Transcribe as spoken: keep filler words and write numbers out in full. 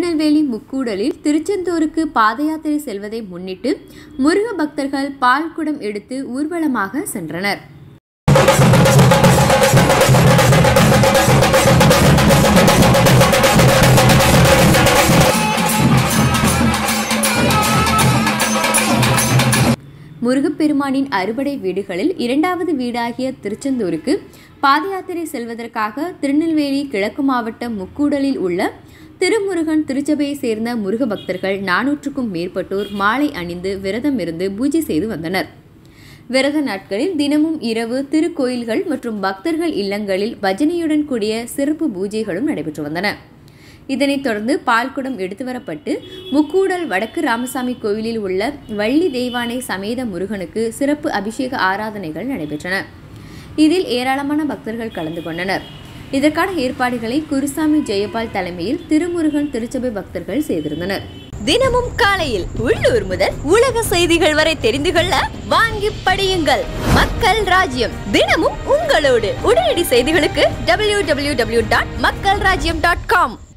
திருநெல்வேலி முக்கூடலில் திருச்செந்தூருக்கு பாத யாத்திரை செல்வதை முன்னிட்டு முருக பக்தர்கள் பால் குடம் எடுத்து ஊர்வலமாக சென்றனர். முருகப்பெருமானின் அறுபடை வீடுகளில் இரண்டாவது வீடாகிய திருச்செந்தூருக்கு பாத யாத்திரை செல்வதற்காக திருநெல்வேலி கிழக்கு மாவட்டம் முக்கூடலில் உள்ள திருமுருகன் திருச்சபையை சேர்ந்த முருக பக்தர்கள் நானூற்றுக்கும் மேற்பட்டோர் மாலை அணிந்து விரதம் இருந்து பூஜை செய்து வந்தனர். விரத நாட்களில் தினமும் இரவு திருக்கோயில்கள் மற்றும் பக்தர்கள் இல்லங்களில் பஜனையுடன் கூடிய சிறப்பு பூஜைகளும் நடைபெற்று வந்தன. இதனைத் தொடர்ந்து பால்குடம் எடுத்து வரப்பட்டு முக்கூடல் வடக்கு ராமசாமி கோவிலில் உள்ள வள்ளி தெய்வானை சமேத முருகனுக்கு சிறப்பு அபிஷேக ஆராதனைகள் நடைபெற்றன. இதில் ஏராளமான பக்தர்கள் கலந்து கொண்டனர். இதற்கான ஏற்பாடுகளை குருசாமி ஜெயபால் தலைமையில் திருமுருகன் திருச்சபை பக்தர்கள் செய்திருந்தனர். தினமும் காலையில் உள்ளூர் முதல் உலக செய்திகள் வரை தெரிந்து கொள்ள வாங்கி படியுங்கள். மக்கள் ராஜ்யம் தினமும் உங்களோடு. உடனடி செய்திகளுக்கு டபிள்யூ டபிள்யூ டபிள்யூ டாட் மக்கள் ராஜ்யம் டாட் காம்.